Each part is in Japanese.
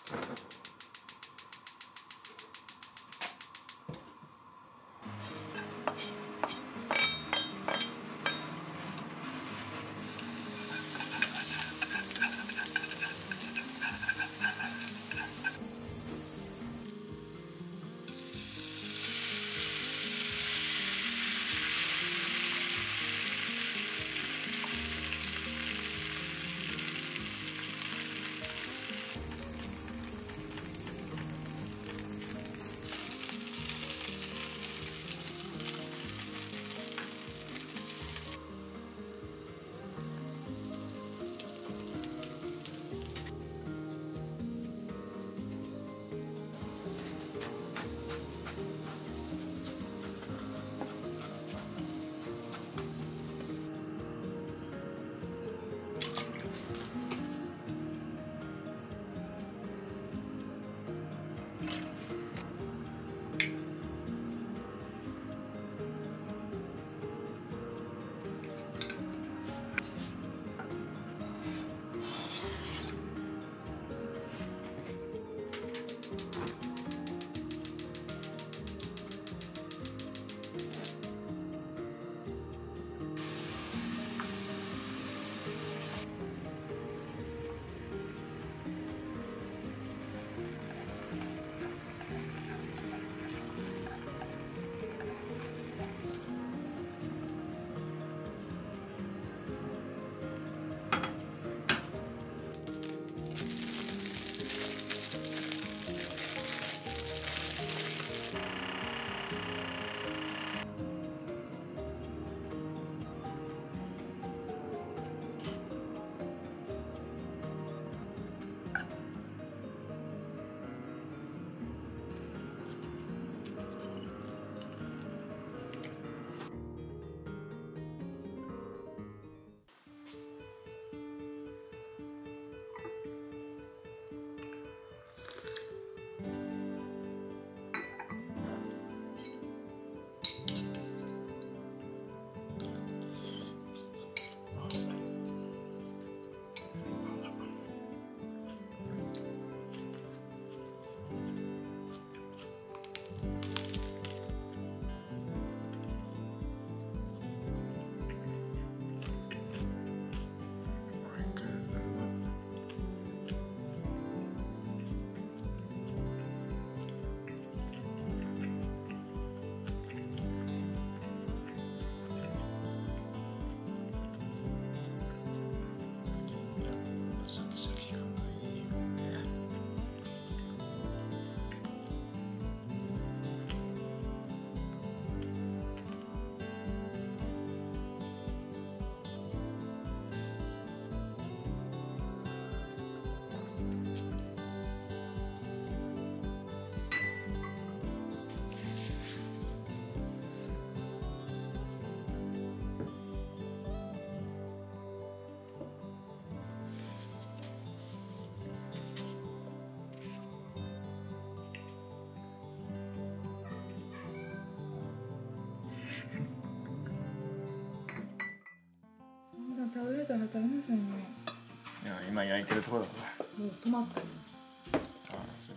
食べれたら食べなさいね。 いや今焼いてるところだから。 もう止まったよ。 ああそう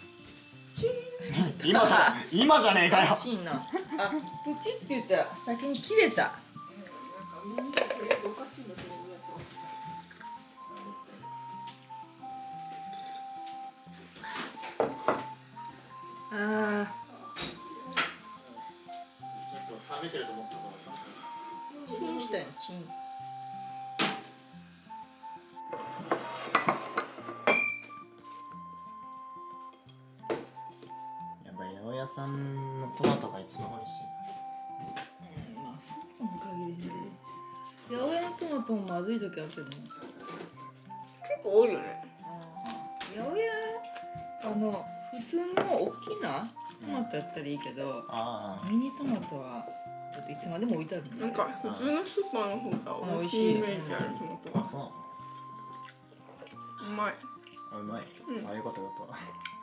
今じゃねえかよ。 おかしいな。あ、プチって言ったら先に切れた。 なんか耳がとりあえずおかしいんだけどね。 ああ。 ちょっと冷めてると思ったの。 チンしたよ、チン。 やっぱ八百屋さんのトマトが一番美味しい。 まあそうとも限りね。八百屋のトマトもまずい時あるけどね。 結構多いよね。 八百屋普通の大きなトマトやったらいいけど、ミニトマトはちょっといつまでも置いてあるね。 なんか普通のスーパーの方が美味しいイメージあるトマトが。 あ、そうなの。 うまい。 あ、うまい。あ、よかったよかった。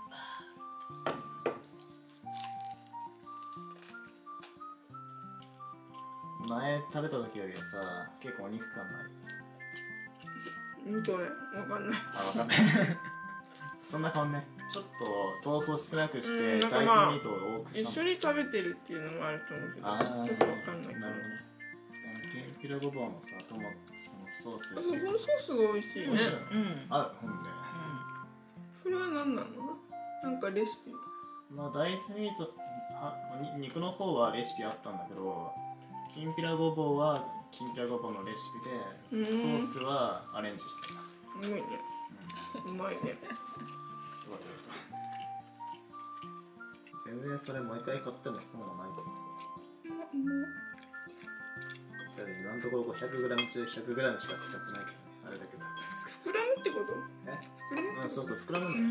前食べた時よりはさ、結構お肉感ない。 どれ？わかんない。 あ、わかんない。 そんな変わんね。ちょっと豆腐を少なくして大なんかまあ豆ミートを多くした一緒に食べてるっていうのもあると思うけど、 あーよくわかんないけど。 なるほどね。きんぴらごぼうのさ、トマト、そのソース。 あ、そう、このソースが美味しいね。 美味しいのうんあ、ほんで。 それは何なの？なんかレシピ。 まあ、大豆ミート、肉の方はレシピあったんだけど、きんぴらごぼうはきんぴらごぼうのレシピで、ソースはアレンジしてた。 すごいね。うまいね。 よかったよかった。全然それもう一回買っても損はないと思う。だって今のところ 500g 中 100g しか使ってないけどね。あれだけたくさん使って。 膨らむってこと？ え？ 膨らむ？ うん、そうそう、膨らむんだよ。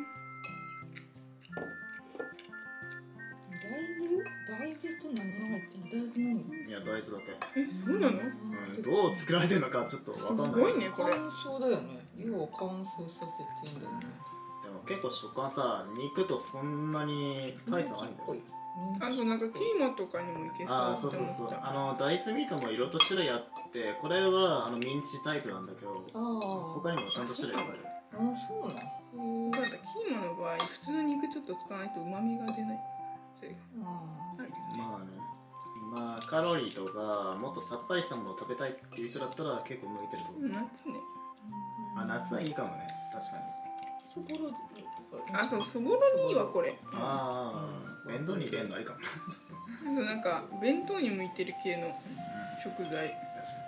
大豆と何が入ってるの？大豆のみ？ いや、大豆だけ。 そうなの？ うん、どう作られてるのかちょっとわかんない。 すごいねこれ。 乾燥だよね。要は乾燥させてんだよね。 でも結構食感さ、肉とそんなに大差ないんだよ。 あとなんかキーマとかにもいけああ、 そそううそうそう。 って思った。 大豆ミートも色と種類あって、これはミンチタイプなんだけど、他にもちゃんと種類がある。 そうななんかキーマの場合、普通の肉ちょっと使わないと旨味が出ない。そういうまあね。まあカロリーとかもっとさっぱりしたものを食べたいっていう人だったら結構向いてると思う。 夏ね。 あ、夏はいいかもね。確かに。 そぼろあ、そう、そぼろにはこれ。 ああ、面倒に入れるのありかも。 なんか弁当に向いてる系の食材。 確かに。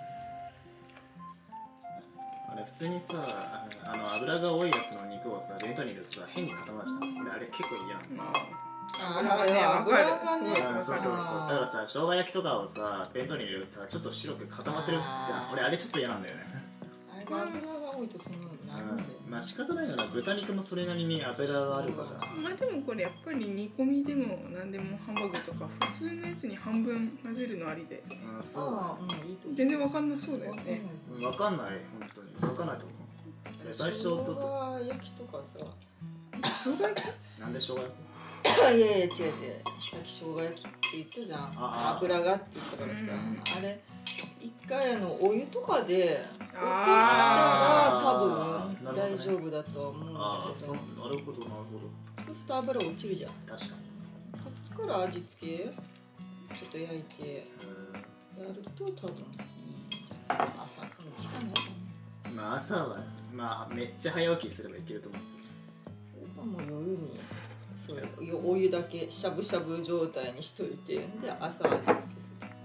あれ普通にさ、油が多いやつの肉をさ、弁当に入れるとさ、変に固まるじゃん。俺あれ結構嫌なんだ。 油がね、わかる。 そうそうそう。だからさ、生姜焼きとかをさ、弁当に入れるとさ、ちょっと白く固まってるじゃん。俺あれちょっと嫌なんだよね。 あれが油が多いとそのなんでまあ仕方ないよな。豚肉もそれなりに油があるから。 まあでもこれやっぱり煮込みでも何でもハンバーグとか普通のやつに半分混ぜるのありで。 うん、そうだね。 いいと思う。 全然わかんなそうだよね。 わかんない、本当に。わかんないと思う。最初と。 生姜焼きとかさ。 生姜焼き？ なんで生姜焼き？ いやいや違う違う。さっき生姜焼きって言ったじゃん。油がって言ったからさ、あれ一回お湯とかで落としたら多分大丈夫だとは思うんだけど。 なるほどなるほど。 そうすると油落ちるじゃん。 確かに。 そっから味付けちょっと焼いてやると多分いいんじゃない？朝その時間ないかな。 まあ朝はまあめっちゃ早起きすればいけると思う。 それかもう夜にそれお湯だけしゃぶしゃぶ状態にしといてで朝味付けする。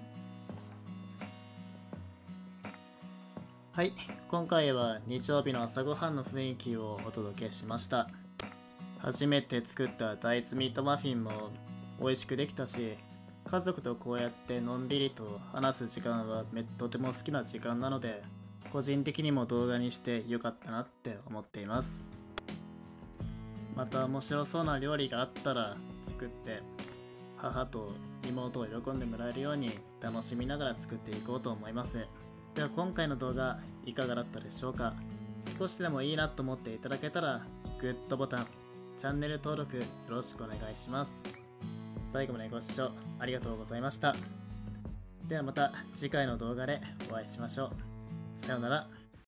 はい、今回は日曜日の朝ごはんの雰囲気をお届けしました。初めて作った大豆ミートマフィンも美味しくできたし、家族とこうやってのんびりと話す時間はとても好きな時間なので、個人的にも動画にしてよかったなって思っています。また面白そうな料理があったら作って母と妹を喜んでもらえるように楽しみながら作っていこうと思います。では今回の動画いかがだったでしょうか。少しでもいいなと思っていただけたらグッドボタン、チャンネル登録よろしくお願いします。最後までご視聴ありがとうございました。ではまた次回の動画でお会いしましょう。さようなら。